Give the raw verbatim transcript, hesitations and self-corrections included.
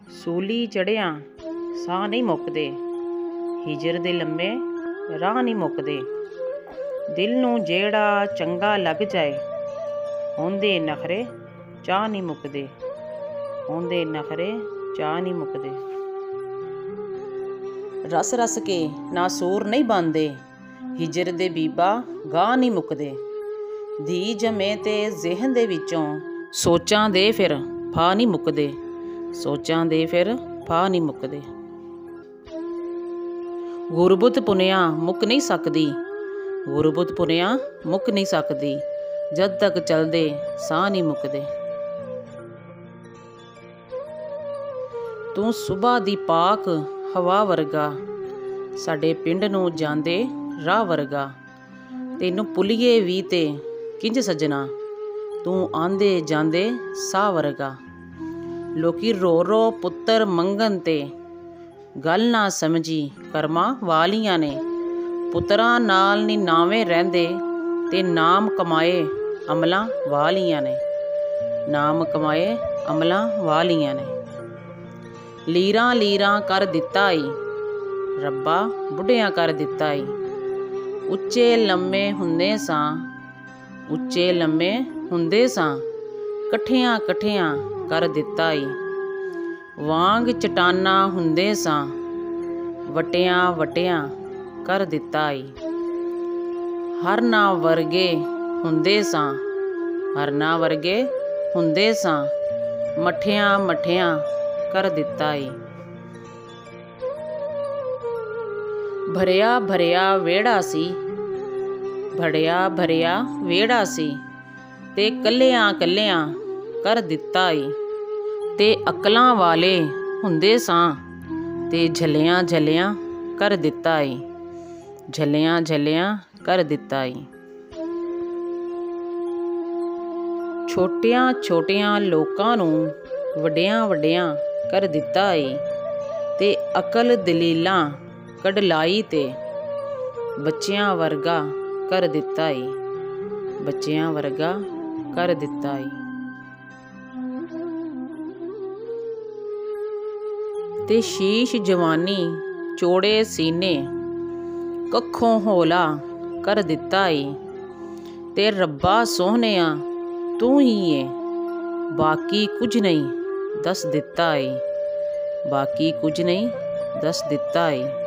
ਸੂਲੀ ਚੜ੍ਹਿਆ ਸਾਹ ਨਹੀਂ ਮੁੱਕਦੇ, ਹਿਜਰ ਦੇ ਲੰਮੇ ਰਾਹ ਨਹੀਂ ਮੁੱਕਦੇ। ਦਿਲ ਨੂੰ ਜਿਹੜਾ ਚੰਗਾ ਲੱਗ ਜਾਏ, ਉਹਦੇ ਨਖਰੇ ਚਾਹ ਨਹੀਂ ਮੁੱਕਦੇ, ਉਹਦੇ ਨਖਰੇ ਚਾਹ ਨਹੀਂ ਮੁੱਕਦੇ। ਰਸ ਰਸ ਕੇ ਨਾ ਸੂਰ ਨਹੀਂ ਬਣਦੇ, ਹਿਜਰ ਦੇ ਬੀਬਾ ਗਾਹ ਨਹੀਂ ਮੁੱਕਦੇ। ਧੀ ਜੰਮੇ ਤੇ ਜ਼ਿਹਨ ਦੇ ਵਿੱਚੋਂ ਸੋਚਾਂ ਦੇ ਫਿਰ ਫਾਹ ਨਹੀਂ ਮੁੱਕਦੇ, ਸੋਚਾਂ ਦੇ ਫਿਰ ਫਾਹ ਨਹੀਂ ਮੁੱਕਦੇ। ਗੁਰਬਤ ਪੁੰਨਿਆ ਮੁੱਕ ਨਹੀਂ ਸਕਦੀ, ਗੁਰਬਤ ਪੁੰਨਿਆ ਮੁੱਕ ਨਹੀਂ ਸਕਦੀ, ਜਦ ਤੱਕ ਚੱਲਦੇ ਸਾਹ ਨਹੀਂ ਮੁੱਕਦੇ। ਤੂੰ ਸੁਬਹ ਦੀ ਪਾਕ ਹਵਾ ਵਰਗਾ, ਸਾਡੇ ਪਿੰਡ ਨੂੰ ਜਾਂਦੇ ਰਾਹ ਵਰਗਾ। ਤੈਨੂੰ ਭੁੱਲੀਏ ਵੀ ਤੇ ਕਿੰਝ ਸੱਜਣਾ, ਤੂੰ ਆਂਦੇ ਜਾਂਦੇ ਸਾਹ ਵਰਗਾ। ਲੋਕੀ ਰੋ ਰੋ ਪੁੱਤਰ ਮੰਗਣ ਤੇ ਗੱਲ ਨਾ ਸਮਝੀ ਕਰਮਾਂ ਵਾਲੀਆਂ ਨੇ। ਪੁੱਤਰਾਂ ਨਾਲ ਨੀ ਨਾਵੇਂ ਰਹਿੰਦੇ ਤੇ ਨਾਮ ਕਮਾਏ ਅਮਲਾਂ ਵਾਲੀਆਂ ਨੇ, ਨਾਮ ਕਮਾਏ ਅਮਲਾਂ ਵਾਲੀਆਂ ਨੇ। ਲੀਰਾਂ ਲੀਰਾਂ ਕਰ ਦਿੱਤਾ ਈ ਰੱਬਾ, ਬੁੱਢਿਆਂ ਕਰ ਦਿੱਤਾ ਈ। ਉੱਚੇ ਲੰਮੇ ਹੁੰਦੇ ਸਾਂ, ਉੱਚੇ ਲੰਮੇ ਹੁੰਦੇ ਸਾਂ, ਇਕੱਠਿਆਂ ਇਕੱਠਿਆਂ ਕਰ ਦਿੱਤਾ ਈ। ਵਾਂਗ ਚਟਾਨਾਂ ਹੁੰਦੇ ਸਾਂ, ਵਟਿਆਂ ਵਟਿਆਂ ਕਰ ਦਿੱਤਾ ਈ। ਹਰਨਾਂ ਵਰਗੇ ਹੁੰਦੇ ਸਾਂ, ਹਰਨਾਂ ਵਰਗੇ ਹੁੰਦੇ ਸਾਂ, ਮੱਠਿਆਂ ਮੱਠਿਆਂ ਕਰ ਦਿੱਤਾ ਈ। ਭਰਿਆ ਭਰਿਆ ਵਿਹੜਾ ਸੀ, ਭਰਿਆ ਭਰਿਆ ਵਿਹੜਾ ਸੀ, ਤੇ ਕੱਲਿਆਂ ਕੱਲਿਆਂ ਕਰ ਦਿੱਤਾ ਈ। ਤੇ ਅਕਲਾਂ ਵਾਲੇ ਹੁੰਦੇ ਸਾਂ, ਤੇ ਝੱਲਿਆਂ ਝੱਲਿਆਂ ਕਰ ਦਿੱਤਾ ਈ, ਝੱਲਿਆਂ ਝੱਲਿਆਂ ਕਰ ਦਿੱਤਾ ਈ। ਛੋਟਿਆਂ ਛੋਟਿਆਂ ਲੋਕਾਂ ਨੂੰ ਵੱਡਿਆਂ ਵੱਡਿਆਂ ਕਰ ਦਿੱਤਾ ਈ। ਤੇ ਅਕਲ ਦਲੀਲਾਂ ਕਢਲਾਈ ਤੇ ਬੱਚਿਆਂ ਵਰਗਾ ਕਰ ਦਿੱਤਾ ਈ, ਬੱਚਿਆਂ ਵਰਗਾ ਕਰ ਦਿੱਤਾ ਈ। ਤੇ ਸ਼ੀਸ਼ ਜਵਾਨੀ ਚੌੜੇ ਸੀਨੇ ਕੱਖੋਂ ਹੌਲਾ ਕਰ ਦਿੱਤਾ ਈ। ਤੇ ਰੱਬਾ ਸੋਹਣਿਆ ਤੂੰ ਹੀ ਏ, ਬਾਕੀ ਕੁਝ ਨਹੀਂ ਦੱਸ ਦਿੱਤਾ ਈ, ਬਾਕੀ ਕੁਝ ਨਹੀਂ ਦੱਸ ਦਿੱਤਾ ਈ।